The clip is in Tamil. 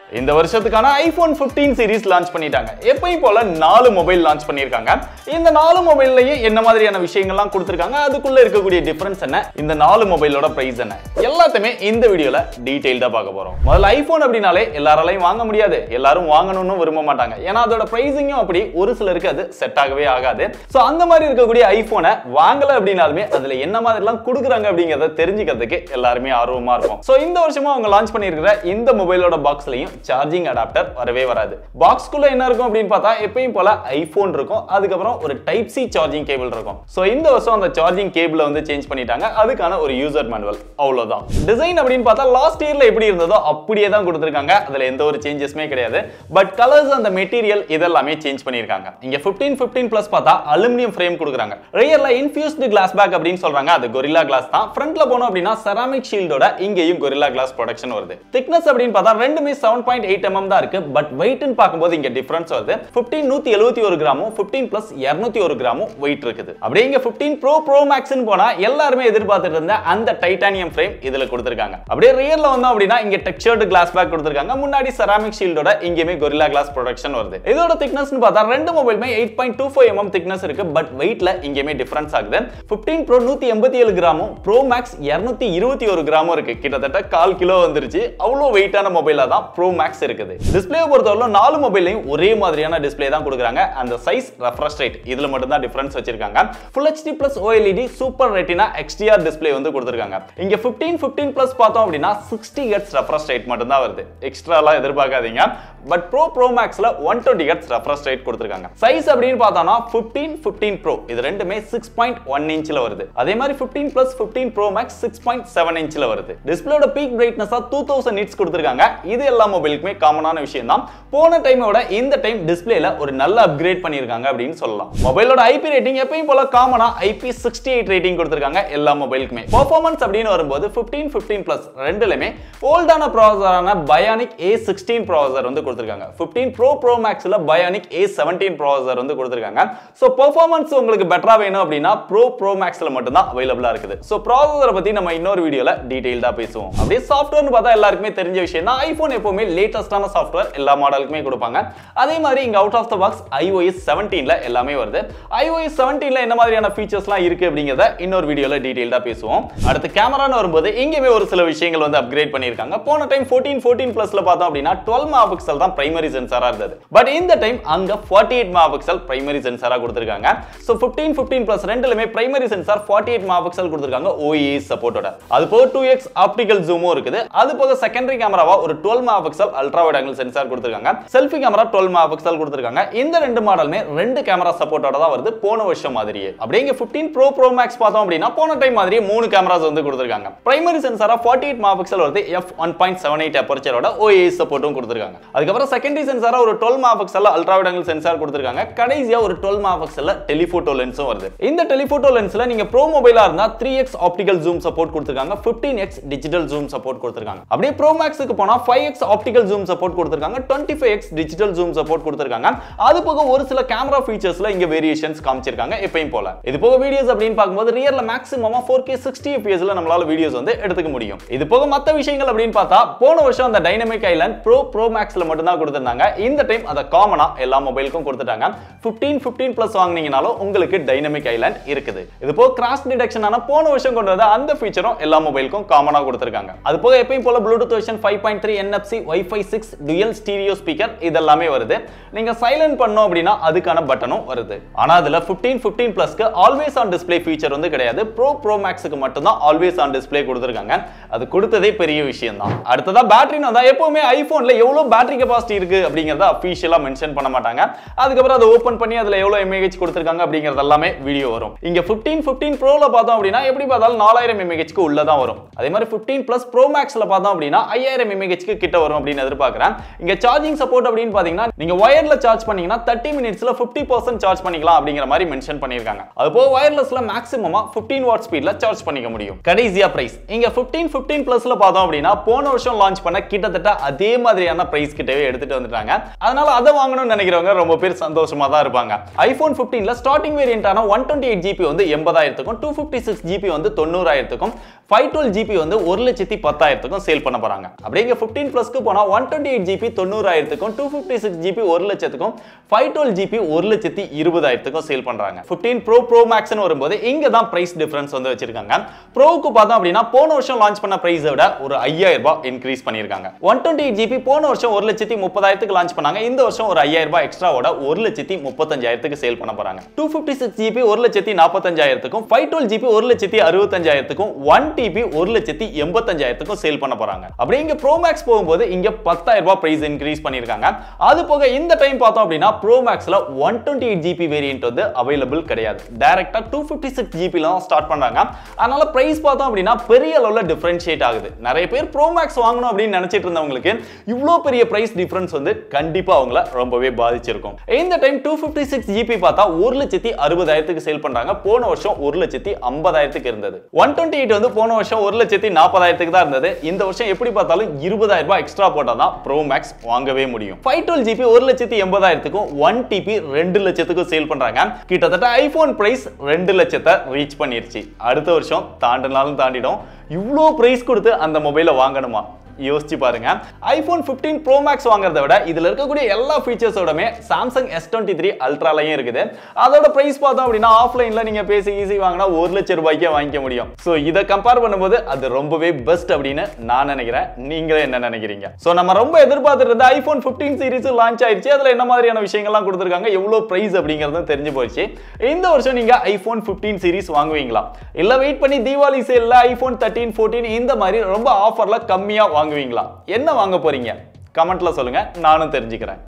இந்த வருஷத்துக்கான iPhone 15 சீரிஸ் லான்ச் பண்ணிட்டாங்க. எப்பவும் போல 4 மொபைல் லான்ச் பண்ணிருக்காங்க. இந்த 4 மொபைல்லயே என்ன மாதிரியான விஷயங்கள்லாம் கொடுத்திருக்காங்க, அதுக்குள்ள இருக்கக்கூடிய டிஃபரன்ஸ் என்ன, இந்த 4 மொபைலோட பிரைஸ் என்ன, எல்லாத்தையுமே இந்த வீடியோல டீடைல்டா பார்க்க போறோம். முதல்ல iPhone அப்படினாலே எல்லாராலையும் வாங்க முடியாது, எல்லாரும் வாங்கணும்னு விரும்ப மாட்டாங்க. ஏன்னா அதோட பிரைசிங்கும் அப்படி ஒரு சிலருக்கு அது செட் ஆகவே ஆகாது. சோ அந்த மாதிரி இருக்கக்கூடிய ஐபோனை வாங்கல அப்படினாலுமே அதுல என்ன மாதிரிலாம் கொடுக்குறாங்க அப்படிங்கறத தெரிஞ்சுக்கிறதுக்கு எல்லாருமே ஆர்வமா இருக்கும். சோ இந்த வருஷமா அவங்க லான்ச் பண்ணியிருக்கிற இந்த மொபைலோட பாக்ஸ்லயும் சார்ஜிங் அடாப்டர் வரவே வராது. பாக்ஸ்க்குள்ள என்ன இருக்கும் அப்படின்னு பார்த்தா எப்பயும் போல ஐபோன் இருக்கும், அதுக்கப்புறம் ஒரு டைப் சி சார்ஜிங் கேபிள் இருக்கும். சோ இந்த வருஷம் அந்த சார்ஜிங் கேபிளை வந்து சேஞ்ச் பண்ணிட்டாங்க. அதுக்கான ஒரு யூசர் மேனுவல் அவ்வளவுதான். டிசைன் அப்படின்னு பார்த்தா லாஸ்ட் இயர்ல எப்படி இருந்ததோ அப்படியே தான் கொடுத்திருக்காங்க. அதுல எந்த ஒரு சேஞ்சஸ்மே கிடையாது. பட் கலர்ஸ் அந்த மெட்டீரியல் இதெல்லாமே சேஞ்ச் பண்ணிருக்காங்க. இங்க 15 பிளஸ் பார்த்தா அலுமினியம் ஃப்ரேம் கொடுக்குறாங்க. ரியர்ல இன்ஃபியூஸ்டு கிளாஸ் பேக் அப்படின்னு சொல்றாங்க. அது கொரில்லா கிளாஸ் தான். ஃப்ரண்ட்ல போனோம் அப்படின்னா செராமிக் ஷீல்டோட இங்கேயும் கொரில்லா கிளாஸ் ப்ரொடக்ஷன் வருது. திக்னஸ் அப்படின்னு பார்த்தா ரெண்டுமே 7.8 mm தான் இருக்கு. பட் வெயிட்னு பாக்கும்போது இங்க டிஃபரன்ஸ் வருது. 15 171 கிராமும் 15 பிளஸ் 201 கிராமும் வெயிட் இருக்குது. அப்படியே இங்க 15 Pro Max ன்னு போனா எல்லாரும் எதிர்பார்த்துட்டு இருந்த அந்த டைட்டானியம் ஃப்ரேம் இதுல கொடுத்திருக்காங்க. அப்படியே ரியர்ல வந்தோம் அப்படினா இங்க டெக்ஸ்சர்டு கிளாஸ் பேக் கொடுத்திருக்காங்க. முன்னாடி செராமிக் ஷீல்டோட இங்கேயுமே கொரில்லா கிளாஸ் ப்ரொடக்ஷன் வருது. இதோட திக்னஸ்னு பார்த்தா ரெண்டு மொபைலுமே 8.25 mm திக்னஸ் இருக்கு. பட் வெயிட்ல இங்கேயுமே டிஃபரன்ஸ் ஆகுது. 15 Pro 187 கிராமும் Pro Max 221 கிராமும் இருக்கு. கிட்டத்தட்ட 1/4 கிலோ வந்துருச்சு. அவ்வளவு வெயிட்டான மொபைலா தான் Pro Max இருக்குது. டிஸ்ப்ளே பொறுத்தவரை 4 மொபைல்லையும் ஒரே மாதிரியான டிஸ்ப்ளே தான் கொடுக்குறாங்க. அந்த சைஸ், ரெஃப்ரெஷ் ரேட் இதுல மட்டும் தான் டிஃபரன்ஸ் வச்சிருக்காங்க. Full HD Plus OLED Super Retina XDR display வந்து கொடுத்திருக்காங்க. இங்க 15 Plus பார்த்தோம் அப்படினா 60 Hz ரெஃப்ரெஷ் ரேட் மட்டும் தான் வருது. எக்ஸ்ட்ராலாம் எதிர்பார்க்காதீங்க. பட் Pro Maxல 120 Hz ரெஃப்ரெஷ் ரேட் கொடுத்திருக்காங்க. சைஸ் அப்படின்னு பார்த்தோம்னா 15 Pro இது ரெண்டுமே 6.1 இன்ச்ல வருது. அதே மாதிரி 15 Plus 15 Pro Max 6.7 இன்ச்ல வருது. டிஸ்ப்ளேயோட பீக் பிரைட்னஸா 2000 nits கொடுத்திருக்காங்க. இது எல்லா மொபைலுக்குமே காமனான விஷயம் தான். போன டைமோட இந்த டைம் டிஸ்ப்ளேல ஒரு நல்ல அப்கிரேட் பண்ணிருக்காங்க அப்படின்னு சொல்லலாம். மொபைலோட ஐபி ரேட்டிங் எப்பவும் போல காமனா IP68 ரேட்டிங் கொடுத்திருக்காங்க எல்லா மொபைலுக்குமே. பெர்ஃபார்மன்ஸ் அப்படின்னு வரும்போது 15 Plus ரெண்டுலயுமே ஓல்டான ப்ராசஸரான Bionic A16 ப்ராசஸர் வந்து கொடுத்திருக்காங்க. 15 Pro Maxல Bionic A17 ப்ராசஸர் வந்து கொடுத்திருக்காங்க. சோ பெர்ஃபார்மன்ஸ் உங்களுக்கு பெட்டரா வேணும் அப்படினா Pro Maxல மட்டும் தான் அவேலபிளா இருக்குது. சோ ப்ராசஸரை பத்தி நம்ம இன்னொரு வீடியோல டீடைலா பேசுவோம். அப்படியே சாஃப்ட்வேர்னு பார்த்தா எல்லாருக்குமே தெரிஞ்ச விஷயம் தான். ஐபோன் எப்பவுமே லேட்டஸ்டான சாஃப்ட்வேர் எல்லா மாடலுக்குமே கொடுப்பாங்க. அதே மாதிரி இங்க out of the box iOS 17ல எல்லாமே வருது. iOS 17ல என்ன மாதிரியான ஃபீச்சர்ஸ்லாம் இருக்கு அப்படிங்கறத இன்னொரு வீடியோல டீடைலா பேசுவோம். அடுத்து கேமரான்னு வரும்போது இங்கேயுமே ஒரு சில விஷயங்கள் வந்து அப்கிரேட் பண்ணிருக்காங்க. போன டைம் 14 பிளஸ்ல பார்த்தோம் அப்படினா 12 மெகாபிக்சல் தான் பிரைமரி சென்சாரா இருந்தது. பட் இந்த டைம் அங்க 48 மெகாபிக்சல் பிரைமரி சென்சாரா கொடுத்திருக்காங்க. சோ 15 பிளஸ் ரெண்டுலயுமே பிரைமரி சென்சார் 48 மெகாபிக்சல் கொடுத்திருக்காங்க OIS சப்போர்ட்டோட. அது போக 2x ஆப்டிகல் ஜூமும் இருக்குது. அது போக செகண்டரி கேமராவா ஒரு 12 megapixel ultra wide angle sensor கொடுத்திருக்காங்க. செல்ஃபி கேமரா 12 மெகாபிக்சல் கொடுத்திருக்காங்க. இந்த ரெண்டு மாடலுமே ரெண்டு கேமரா சப்போர்ட்டோட தான் வருது போன வருஷம் மாதிரியே. அப்படியே இங்க 15 Pro Max பார்த்தோம் அப்படினா போன டைம் மாதிரியே 3 கேமராஸ் வந்து கொடுத்திருக்காங்க. பிரைமரி சென்சாரா 48 மெகாபிக்சல் வருது. f1.78 அபர்ச்சரோட OIS சப்போர்ட்டும் கொடுத்திருக்காங்க. அதுக்கு அப்புறம் செகண்டரி சென்சாரா ஒரு 12 megapixel ultra wide angle sensor கொடுத்திருக்காங்க. கடைசியா ஒரு 12 மெகாபிக்சல் டெலிஃபோட்டோ லென்ஸும் வருது. இந்த டெலிஃபோட்டோ லென்ஸ்ல நீங்க ப்ரோ மொபைலா இருந்தா 3x ஆப்டிகல் ஜூம் சப்போர்ட் கொடுத்திருக்காங்க. 15x டிஜிட்டல் ஜூம் சப்போர்ட் கொடுத்திருக்காங்க. அப்படியே Pro Maxக்கு போனா 5x ஆப்டிகல் ஜூம் சப்போர்ட் கொடுத்திருக்காங்க. 25x டிஜிட்டல் ஜூம் சப்போர்ட் கொடுத்திருக்காங்க. அது போக ஒரு சில கேமரா ஃபீச்சர்ஸ்ல இங்க வேரியேஷன்ஸ் காமிச்சிருக்காங்க எப்பவும் போல. இது போக வீடியோஸ் அப்படினு பாக்கும்போது ரியர்ல மேக்ஸிமமா 4K 60 fps ல நம்மளால வீடியோஸ் வந்து எடுத்துக்க முடியும். இது போக மத்த விஷயங்கள் அப்படினு பார்த்தா போன வருஷம் அந்த டைனமிக் ஐலாண்ட் Pro Maxல மட்டும் தான் கொடுத்திருந்தாங்க. இந்த டைம் அத காமனா எல்லா மொபைலுக்கும் கொடுத்துட்டாங்க. 15 பிளஸ் வாங்குனீங்கனாலும் உங்களுக்கு டைனமிக் ஐலாண்ட் இருக்குது. இது போக கிராஷ் டிடெக்ஷன் ஆன போன வருஷம் கொண்டு வந்த அந்த ஃபீச்சரும் எல்லா மொபைலுக்கும் காமனா கொடுத்திருக்காங்க. அது போக எப்பவும் போல Bluetooth version 5.3 NFC Wi-Fi 6 dual stereo speaker இதெல்லாமே வருது. நீங்க சைலண்ட் பண்ணோம் அப்படினா அதுக்கான பட்டனும் வருது. ஆனா அதுல 15 பிளஸ்க்கு ஆல்வேஸ் ஆன் டிஸ்ப்ளே ஃபீச்சர் வந்து கிடையாது. Pro Maxக்கு மட்டும் தான் ஆல்வேஸ் ஆன் டிஸ்ப்ளே கொடுத்திருக்காங்க. அது கொடுத்ததே பெரிய விஷயம் தான். அடுத்ததா பேட்டரின்னு வந்தா எப்பவுமே ஐபோன்ல எவ்வளவு பேட்டரி கெபாசிட்டி இருக்கு அப்படிங்கறத ஆபீஷியலா மென்ஷன் பண்ண மாட்டாங்க. அதுக்கு அப்புறம் அதை ஓபன் பண்ணி அதுல எவ்வளவு mAh கொடுத்திருக்காங்க அப்படிங்கறது எல்லாமே வீடியோ வரும். இங்க 15 Proல பார்த்தோம் அப்படினா எப்படி பார்த்தாலும் 4000 mAh க்கு உள்ள தான் வரும். அதே மாதிரி 15 Plus Pro Maxல பார்த்தோம் அப்படினா 5000 mAh க்கு கிட்ட வரும் அப்படின்னு எதிர்பார்க்கறேன். இங்க சார்ஜிங் சப்போர்ட் அப்படினு பாத்தீங்கன்னா நீங்க வயர்ல சார்ஜ் பண்ணீங்கன்னா 30 மினிட்ஸ்ல 50% சார்ஜ் பண்ணிக்கலாம் அப்படிங்கிற மாதிரி மென்ஷன் பண்ணிருக்காங்க. அதுபோக வயர்லெஸ்ல மேக்ஸிமமா 15 வாட் ஸ்பீட்ல சார்ஜ் பண்ணிக்க முடியும். கடைசியா பிரைஸ் இங்க 15 பிளஸ்ல பார்த்தோம் அப்படினா போன வருஷம் லான்ச் பண்ண கிட்டத்தட்ட அதே மாதிரியான பிரைஸ் கிட்டவே எடுத்துட்டு வந்துட்டாங்க. அதனால அதை வாங்கணும்னு நினைக்கிறவங்க ரொம்ப பேர் சந்தோஷமா தான் இருப்பாங்க. iPhone 15ல ஸ்டார்டிங் வேரியன்ட்டான 128GB வந்து 80000க்கும் 256GB வந்து 90000க்கும் 512GB வந்து 1,10,000க்கும் சேல் பண்ண போறாங்க. அப்படியே 15 பிளஸ்க்கு போனா 128GB 90,000க்கும் 256GB 1,00,000க்கும் 512GB 1,20,000க்கும் சேல் பண்றாங்க. 15 Pro Pro Max னு வரும்போது இங்க தான் பிரைஸ் டிஃபரன்ஸ் வந்து வச்சிருக்காங்க. ப்ரோவுக்கு பார்த்தோம் அப்படினா போன வருஷம் லான்ச் பண்ண பிரைஸை விட ஒரு 5,000 ரூபாய் இன்கிரீஸ் பண்ணிருக்காங்க. 128GB போன வருஷம் 1,30,000க்கு லான்ச் பண்ணாங்க. இந்த வருஷம் ஒரு 5,000 ரூபாய் எக்ஸ்ட்ராவோட 1,35,000க்கு சேல் பண்ண போறாங்க. 256GB 1,45,000க்கும் 512GB 1,65,000க்கும் 1TB 1,85,000க்கும் சேல் பண்ண போறாங்க. அப்படியே இங்க Pro Max போகும்போது இங்க 10,000 ரூபாய் பிரைஸ் இன்கிரீஸ் பண்ணிருக்காங்க. அது போக இந்த டைம் பார்த்தோம் அப்படினா Pro Maxல 128GB வேரியன்ட் வந்து அவைலபிள் கிடையாது. டைரக்ட்டா 256GB ல தான் ஸ்டார்ட் பண்றாங்க. அதனால பிரைஸ் பார்த்தோம் அப்படினா பெரிய அளவுல டிஃபரன்ஷியேட் ஆகுது. நிறைய பேர் Pro Max வாங்கணும் அப்படி நினைச்சிட்டு இருந்தவங்களுக்கு இவ்ளோ பெரிய பிரைஸ் டிஃபரன்ஸ் வந்து கண்டிப்பா அவங்கள ரொம்பவே பாதிச்சிருக்கும். இந்த டைம் 256GB பார்த்தா 1,60,000க்கு சேல் பண்றாங்க. போன வருஷம் 1,50,000க்கு இருந்தது. 128 வந்து போன வருஷம் 1,40,000க்கு தான் இருந்தது. இந்த வருஷம் எப்படி பார்த்தாலும் 20,000 ரூபாய் எக்ஸ்ட்ரா போட்டா தான் Pro Max வாங்கவே முடியும். 512GB 1,80,000க்கும் 1TB 2,00,000க்கும் சேல் பண்றாங்க. கிட்டத்தட்ட iPhone பிரைஸ் 2,00,000 ரீச் பண்ணிருச்சு. அடுத்த வருஷம் தாண்டினாலும் தாண்டிடும். இவ்ளோ பிரைஸ் கொடுத்து அந்த மொபைலை வாங்கணுமா? யோசிச்சு பாருங்க. iPhone 15 Pro Max வாங்குறதை விட இதுல இருக்கக்கூடிய எல்லா ஃபீச்சர்ஸோடமே Samsung S23 Ultraலயும் இருக்குது. அதோட பிரைஸ் பார்த்தோம் அப்படின்னா ஆஃப்லைன்ல நீங்க பேசி ஈஸி வாங்கினா 1,00,000 ரூபாய்க்கே வாங்கிக்க முடியும். சோ இத கம்பேர் பண்ணும்போது அது ரொம்பவே பெஸ்ட் அப்படின்னு நான் நினைக்கிறேன். நீங்களே என்ன நினைக்கிறீங்க? சோ நம்ம ரொம்ப எதிர்பார்த்துட்டு இருந்த iPhone 15 சீரிஸ் லான்ச் ஆயிடுச்சு. அதுல என்ன மாதிரியான விஷயங்கள்லாம் கொடுத்திருக்காங்க, எவ்வளவு பிரைஸ் அப்படிங்கறதும் தெரிஞ்சு போச்சு. இந்த வருஷம் நீங்க iPhone 15 சீரிஸ் வாங்குவீங்களா? இல்ல வெயிட் பண்ணி தீபாவளி சேல்ல iPhone 13, 14 இந்த மாதிரி ரொம்ப ஆஃபர்ல கம்மியா வாங்குவீங்களா? என்ன வாங்க போறீங்க? கமெண்ட்ல சொல்லுங்க, நானும் தெரிஞ்சுக்கிறேன்.